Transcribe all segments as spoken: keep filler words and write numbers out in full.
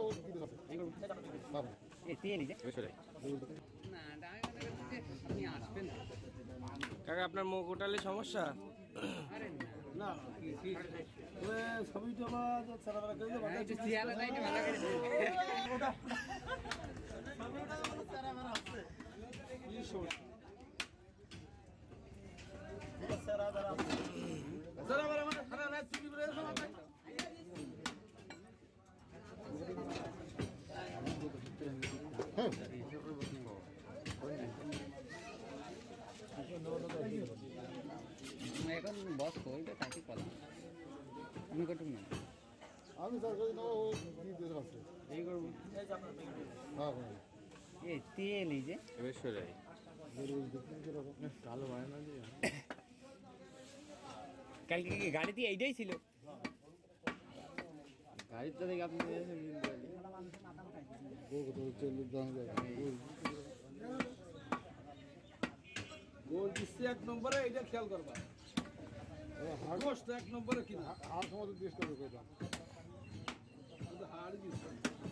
কাকা আপনার মুখ উঠালে সমস্যা না ছবিটা এখন বস কইবে তাকে কল আমি কটুক না আমি স্যার কই না ও কি দিতে আছে এই করব হ্যাঁ হ্যাঁ এই তেল এই যে এবার সরে কালো হয় না যে কালকে কি গাড়িতে এইটাই ছিল গাড়িটা দেখে আপনি গোল দিচ্ছে এক নম্বরে এইটা খেয়াল করবা হাড় এক নম্বরে কিনা আর সময় জিজ্ঞেস করবে কইতাম হাড় দিচ্ছে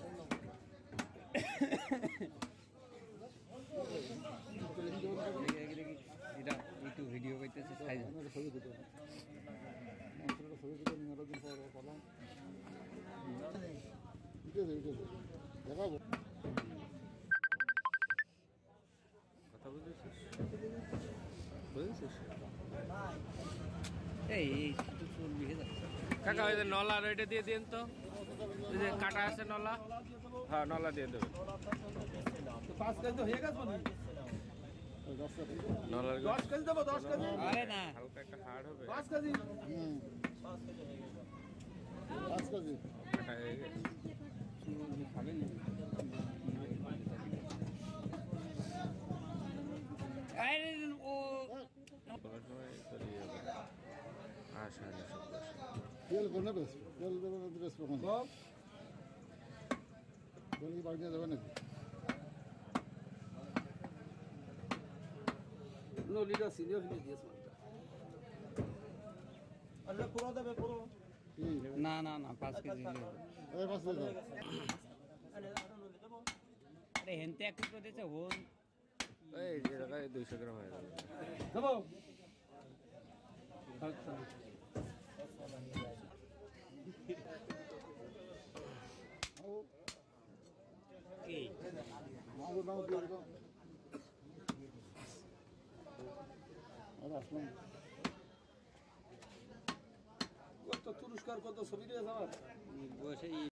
এটা একটু ভিডিও করতেছে সাইজ ছবি দিতে ছবি দিতে নিয়ে দিন পর করলাম ঠিক আছে ঠিক আছে দেখাবো কথা বুঝেছিস বুঝেছিস এই চুল বিহে যাচ্ছে কাকা ওই যে নলা ওইটা দিয়ে দিন তো ওই যে কাটা আছে নলা হ্যাঁ নলা দিয়ে দেবেন পাঁচ কেজি তো হয়ে গেছে মানে নলার দশ কেজি দেবো দশ কেজি আরে না হালকা একটা হাড় হবে পাঁচ কেজি হুম পাঁচ কেজি কাটা হয়ে গেছে চুল খাবে না আরে ও কোনো সময় চলে যাবে আশা নেই তেল কোনে বেশ তেল দেবে না বেশ কোন তেল কি বাড়ি নিয়ে যাবে নাকি নো লিটার সিনিয়র ফিনিশ দিয়েছে আরে পুরো দেবে পুরো না না না পাঁচ কেজি এই পাঁচ কেজি আরে হেনতে এক টুকরো দিয়েছে ও এই যে জায়গায় দুইশো গ্রাম হয়ে যাবে দেবো আচ্ছা কি মাগো নাও দিয়ে দাও আর আসলাম কত পুরস্কার কত ছবি দিয়েছে আমার বসে